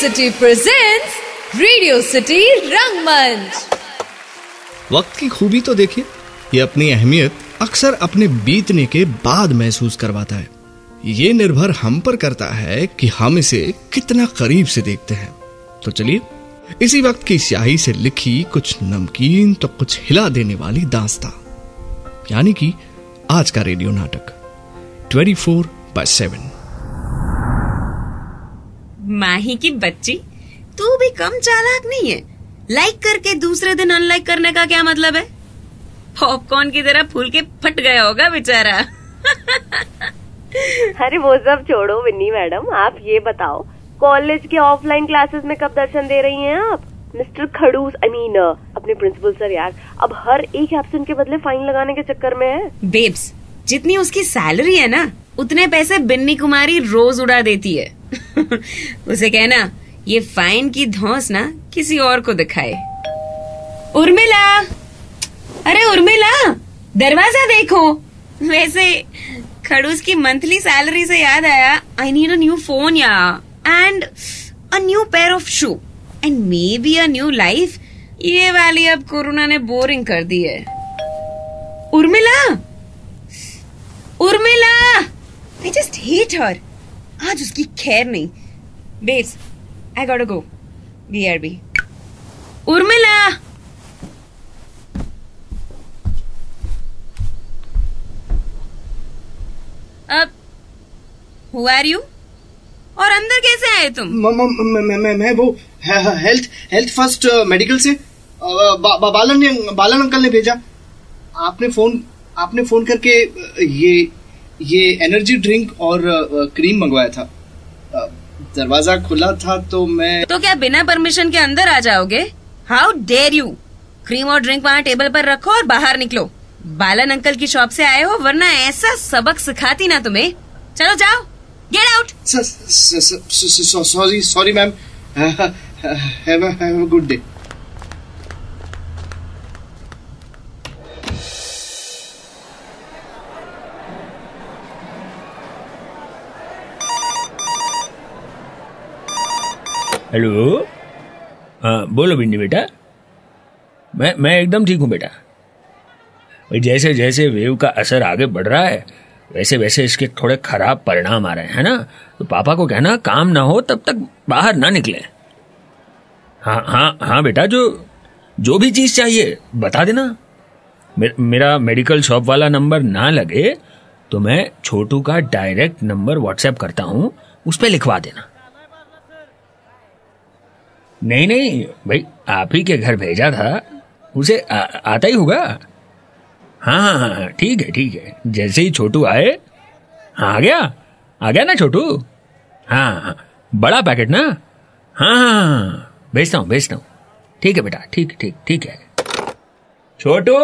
City presents radio city रंगमंच। वक्त की खूबी तो देखिए, ये अपनी अहमियत अक्सर अपने बीतने के बाद महसूस करवाता है। ये निर्भर हम पर करता है कि हम इसे कितना करीब से देखते हैं। तो चलिए इसी वक्त की स्याही से लिखी कुछ नमकीन तो कुछ हिला देने वाली दास्तां, यानी कि आज का रेडियो नाटक 24/7। माही की बच्ची, तू भी कम चालाक नहीं है। लाइक करके दूसरे दिन अनलाइक करने का क्या मतलब है? पॉपकॉर्न की तरह फूल के फट गया होगा बेचारा। अरे वो सब छोड़ो विन्नी मैडम, आप ये बताओ कॉलेज के ऑफलाइन क्लासेस में कब दर्शन दे रही हैं आप? मिस्टर खड़ूस अपने प्रिंसिपल सर यार अब हर एक एब्सेंट के बदले फाइन लगाने के चक्कर में है। बेब्स, जितनी उसकी सैलरी है ना उतने पैसे बिन्नी कुमारी रोज उड़ा देती है। उसे कहना ये फाइन की धौंस ना किसी और को दिखाए। उर्मिला, अरे उर्मिला, दरवाजा देखो। वैसे खड़ूस की मंथली सैलरी से याद आया, I need a new phone and a new pair of shoe and maybe a new life. ये वाली अब कोरोना ने बोरिंग कर दी है। Urmila, Urmila, I just hate her. आज उसकी खैर नहीं। Babes, I gotta go. BRB. Urmila! अब Who are you? और अंदर कैसे आए तुम? मैं वो हेल्थ फर्स्ट मेडिकल से बालन अंकल ने भेजा। आपने फोन करके ये एनर्जी ड्रिंक और क्रीम मंगवाया था। दरवाजा खुला था तो मैं। तो क्या बिना परमिशन के अंदर आ जाओगे? How dare you! क्रीम और ड्रिंक वहाँ टेबल पर रखो और बाहर निकलो। बालन अंकल की शॉप से आए हो, वरना ऐसा सबक सिखाती ना तुम्हें। चलो जाओ, get out. Sorry ma'am, have a good day. Hello, हाँ बोलो बिन्नी बेटा। मैं एकदम ठीक हूँ बेटा। जैसे जैसे वेव का असर आगे बढ़ रहा है वैसे वैसे इसके थोड़े खराब परिणाम आ रहे हैं, है ना? तो पापा को कहना काम ना हो तब तक बाहर ना निकले। हाँ हाँ हाँ बेटा, जो भी चीज़ चाहिए बता देना। मेरा मेडिकल शॉप वाला नंबर ना लगे तो मैं छोटू का डायरेक्ट नंबर व्हाट्सएप करता हूँ, उस पर लिखवा देना। नहीं भाई, आप ही के घर भेजा था, उसे आता ही होगा। हाँ ठीक है। जैसे ही छोटू आए। हाँ आ गया ना छोटू? हाँ बड़ा पैकेट ना? हाँ भेजता हूँ। ठीक है बेटा, ठीक है। छोटू,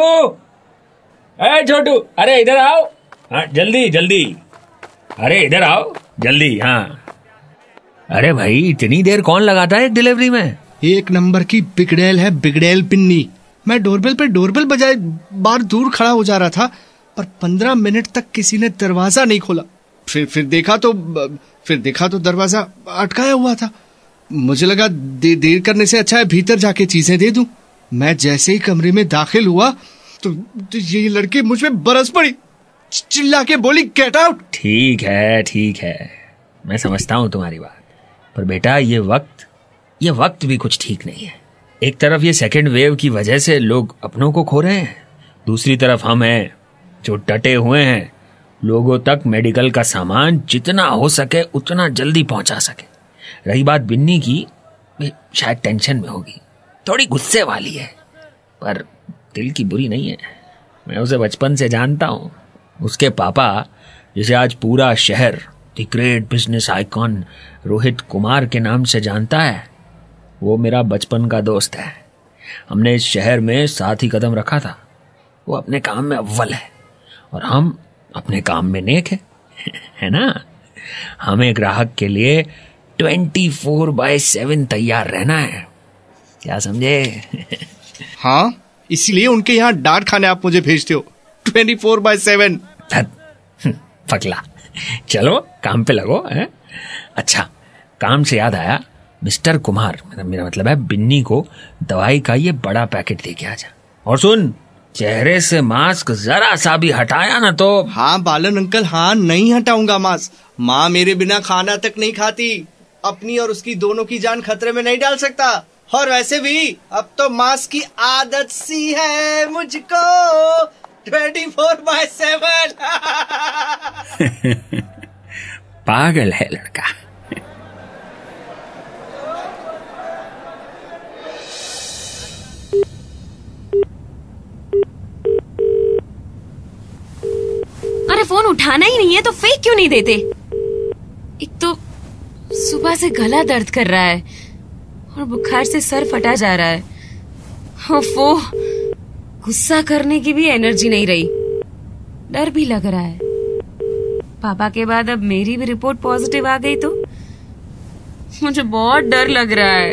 अरे इधर आओ। हाँ जल्दी, अरे इधर आओ जल्दी। हाँ अरे भाई, इतनी देर कौन लगाता है डिलीवरी में? एक नंबर की बिगड़ैल पिन्नी। मैं डोरबेल बजाए बार दूर खड़ा हो जा रहा था, पर 15 मिनट तक किसी ने दरवाजा नहीं खोला। फिर देखा तो दरवाजा अटकाया हुआ था। मुझे लगा देर करने से अच्छा है भीतर जाके चीजें दे दूं। मैं जैसे ही कमरे में दाखिल हुआ तो ये लड़की मुझ में बरस पड़ी, चिल्ला के बोली गेट आउट। ठीक है, मैं समझता हूँ तुम्हारी बात, पर बेटा ये वक्त भी कुछ ठीक नहीं है। एक तरफ ये सेकेंड वेव की वजह से लोग अपनों को खो रहे हैं, दूसरी तरफ हम हैं जो डटे हुए हैं लोगों तक मेडिकल का सामान जितना हो सके उतना जल्दी पहुंचा सके। रही बात बिन्नी की, शायद टेंशन में होगी, थोड़ी गुस्से वाली है, पर दिल की बुरी नहीं है। मैं उसे बचपन से जानता हूँ। उसके पापा, जिसे आज पूरा शहर the great business icon Rohit Kumar के नाम से जानता है, वो मेरा बचपन का दोस्त है। हमने इस शहर में साथ ही कदम रखा था। वो अपने काम में अव्वल है और हम अपने काम में नेक है, है ना? हमें ग्राहक के लिए 24/7 तैयार रहना है, क्या समझे? हाँ, इसीलिए उनके यहाँ डांट खाने आप मुझे भेजते हो 24/7। फकला, चलो काम पे लगो है? अच्छा, काम से याद आया, मिस्टर कुमार, मेरा मतलब है बिन्नी को दवाई का ये बड़ा पैकेट दे के आ जा। और सुन, चेहरे से मास्क जरा सा भी हटाया ना तो। हाँ बालन अंकल, हाँ नहीं हटाऊंगा मास्क। माँ मेरे बिना खाना तक नहीं खाती, अपनी और उसकी दोनों की जान खतरे में नहीं डाल सकता। और वैसे भी अब तो मास्क की आदत सी है मुझको 24/7। पागल है लड़का। अरे फोन उठाना ही नहीं है तो फेक क्यों नहीं देते? एक तो सुबह से गला दर्द कर रहा है और बुखार से सर फटा जा रहा है। वो गुस्सा करने की भी एनर्जी नहीं रही। डर भी लग रहा है, पापा के बाद अब मेरी भी रिपोर्ट पॉजिटिव आ गई तो मुझे बहुत डर लग रहा है।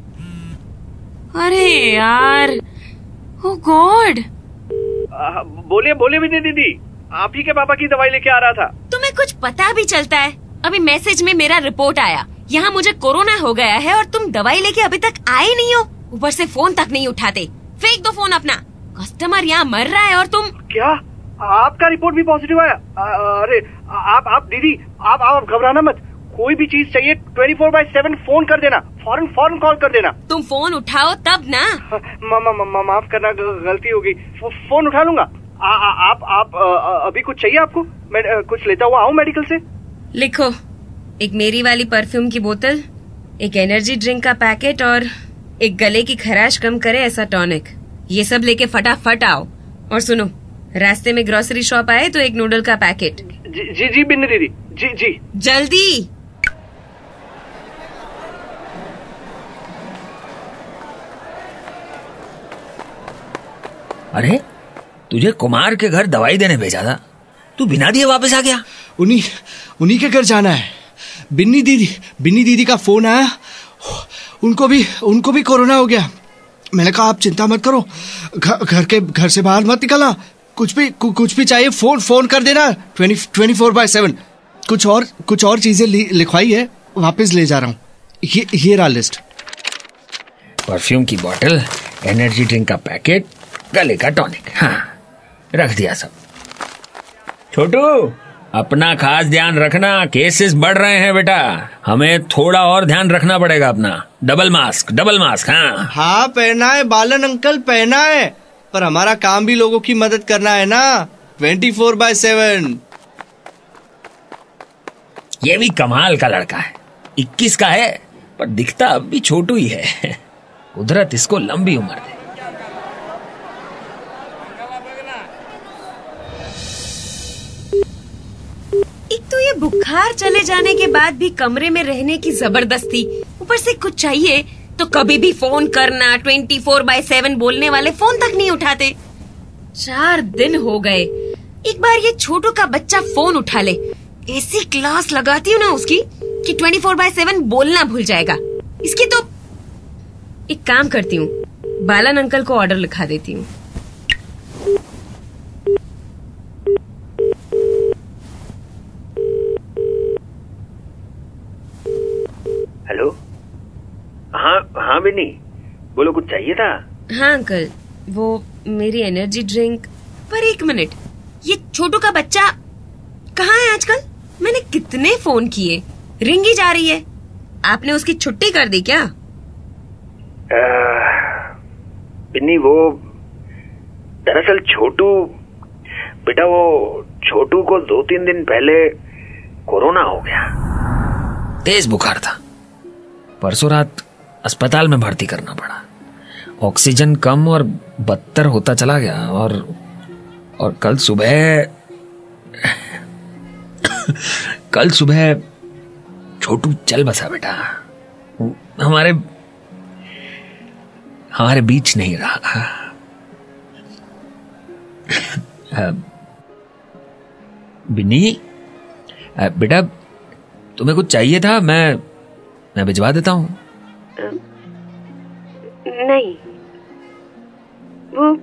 अरे यार, ओ गॉड। बोलिए बोलिए विनी दीदी, आप ही के पापा की दवाई लेके आ रहा था। तुम्हें कुछ पता भी चलता है? अभी मैसेज में मेरा रिपोर्ट आया, यहाँ मुझे कोरोना हो गया है और तुम दवाई लेके अभी तक आए नहीं हो। ऊपर से फोन तक नहीं उठाते। फेंक दो फोन अपना, कस्टमर यहाँ मर रहा है और तुम। क्या आपका रिपोर्ट भी पॉजिटिव आया? अरे आप दीदी, आप घबराना मत। कोई भी चीज चाहिए 24/7 फोन कर देना, फौरन कॉल कर देना। तुम फोन उठाओ तब ना। माफ करना, गलती हो गई। फोन उठा लूंगा। आप अभी कुछ चाहिए आपको? मैं कुछ लेता हुआ आऊँ मेडिकल से? लिखो, एक मेरी वाली परफ्यूम की बोतल, एक एनर्जी ड्रिंक का पैकेट और एक गले की खराश कम करे ऐसा टॉनिक। ये सब लेके फटाफट आओ। और सुनो, रास्ते में ग्रोसरी शॉप आए तो एक नूडल का पैकेट। जी बिन्नी दीदी, जी जल्दी। अरे तुझे कुमार के घर दवाई देने भेजा था, तू बिना दिए वापस आ गया? उन्हीं के घर जाना है। बिन्नी दीदी का फोन आया, उनको भी कोरोना हो गया। मैंने कहा आप चिंता मत करो, घर से बाहर मत निकलना। कुछ भी चाहिए फोन कर देना 24/7। कुछ और चीजें लिखवाई है, वापस ले जा रहा हूँ। ये रहा लिस्ट। परफ्यूम की बोतल, एनर्जी ड्रिंक का पैकेट, गले का टॉनिक। हाँ, रख दिया सब। छोटू, अपना खास ध्यान रखना, केसेस बढ़ रहे हैं बेटा। हमें थोड़ा और ध्यान रखना पड़ेगा अपना। Double mask. हाँ पहना है बालन अंकल, पहना है, पर हमारा काम भी लोगों की मदद करना है ना 24/7। ये भी कमाल का लड़का है, 21 का है पर दिखता अब भी छोटू ही है। कुदरत इसको लंबी उम्र दे। एक तो ये बुखार चले जाने के बाद भी कमरे में रहने की जबरदस्ती, ऊपर से कुछ चाहिए तो कभी भी फोन करना। 24/7 बोलने वाले फोन तक नहीं उठाते। 4 दिन हो गए, एक बार ये छोटू का बच्चा फोन उठा ले, ऐसी क्लास लगाती हूँ ना उसकी कि 24/7 बोलना भूल जाएगा। इसकी तो एक काम करती हूँ, बालन अंकल को ऑर्डर लिखा देती हूँ। हेलो। हाँ बिन्नी, बोलो, कुछ चाहिए था? हाँ अंकल, वो मेरी एनर्जी ड्रिंक। पर एक मिनट, ये छोटू का बच्चा कहाँ है आजकल? मैंने कितने फोन किए, रिंग ही जा रही है। आपने उसकी छुट्टी कर दी क्या? बिन्नी, वो दरअसल बेटा वो छोटू को 2-3 दिन पहले कोरोना हो गया। तेज बुखार था, परसों रात अस्पताल में भर्ती करना पड़ा। ऑक्सीजन कम और बदतर होता चला गया और कल सुबह छोटू चल बसा बेटा। हमारे बीच नहीं रहा। बिन्नी बेटा, तुम्हें कुछ चाहिए था? मैं भिजवा देता हूँ। नहीं, वो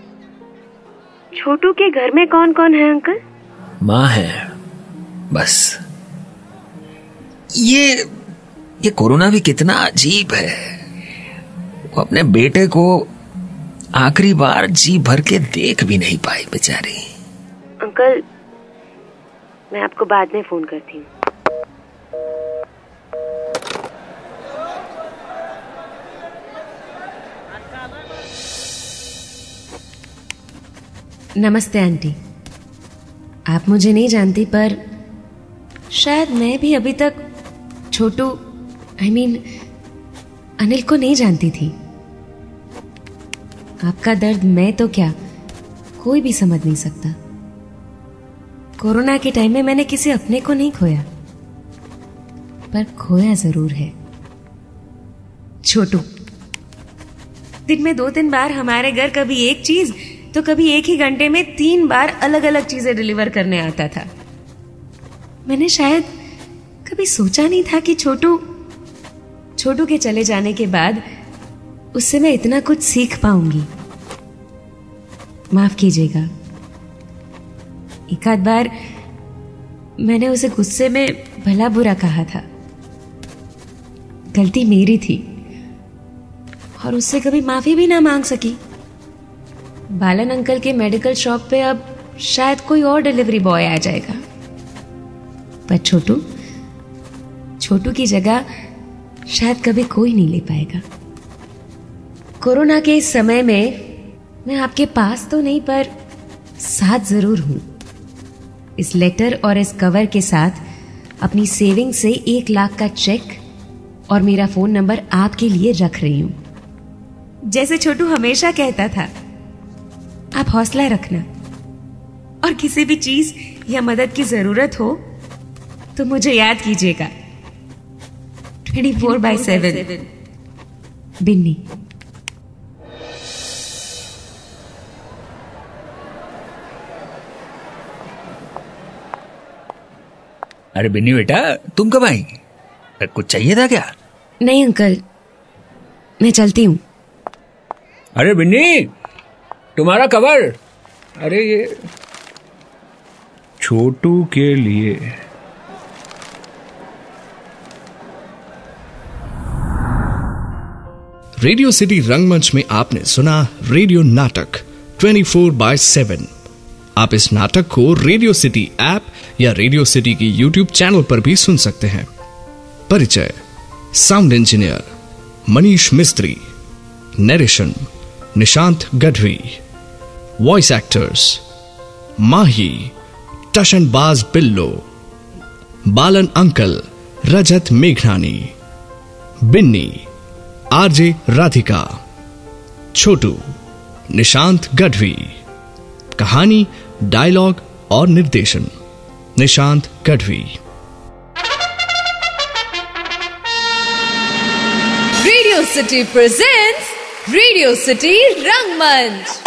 छोटू के घर में कौन कौन है अंकल? माँ है बस। ये ये कोरोना भी कितना अजीब है। वो अपने बेटे को आखिरी बार जी भर के देख भी नहीं पाई बेचारी। अंकल, मैं आपको बाद में फोन करती हूँ। नमस्ते आंटी। आप मुझे नहीं जानती, पर शायद मैं भी अभी तक छोटू अनिल को नहीं जानती थी। आपका दर्द मैं तो क्या, कोई भी समझ नहीं सकता। कोरोना के टाइम में मैंने किसी अपने को नहीं खोया, पर खोया जरूर है छोटू। दिन में 2-3 बार हमारे घर कभी एक चीज तो कभी एक ही घंटे में 3 बार अलग अलग चीजें डिलीवर करने आता था। मैंने शायद कभी सोचा नहीं था कि छोटू के चले जाने के बाद उससे मैं इतना कुछ सीख पाऊंगी। माफ कीजिएगा, एक आध बार मैंने उसे गुस्से में भला बुरा कहा था। गलती मेरी थी और उससे कभी माफी भी ना मांग सकी। बालन अंकल के मेडिकल शॉप पे अब शायद कोई और डिलीवरी बॉय आ जाएगा, पर छोटू की जगह शायद कभी कोई नहीं ले पाएगा। कोरोना के इस समय में मैं आपके पास तो नहीं, पर साथ जरूर हूं। इस लेटर और इस कवर के साथ अपनी सेविंग से 1 लाख का चेक और मेरा फोन नंबर आपके लिए रख रही हूं। जैसे छोटू हमेशा कहता था, आप हौसला रखना और किसी भी चीज या मदद की जरूरत हो तो मुझे याद कीजिएगा। 24/7 बिन्नी। अरे बिन्नी बेटा, तुम कब आई? कुछ चाहिए था क्या? नहीं अंकल, मैं चलती हूँ। अरे बिन्नी, तुम्हारा कवर। अरे ये छोटू के लिए। रेडियो सिटी रंगमंच में आपने सुना रेडियो नाटक 24/7। आप इस नाटक को रेडियो सिटी ऐप या रेडियो सिटी की यूट्यूब चैनल पर भी सुन सकते हैं। परिचय: sound engineer Manish Mistry, narration Nishant Gadhvi, voice actors Mahi Tashanbaaz Billo, Balan uncle Rajat मेघनानी, बिन्नी आरजे राधिका, छोटू निशांत गढ़वी। कहानी, डायलॉग और निर्देशन Nishant Gadhvi. Radio city presents radio city रंगमंच।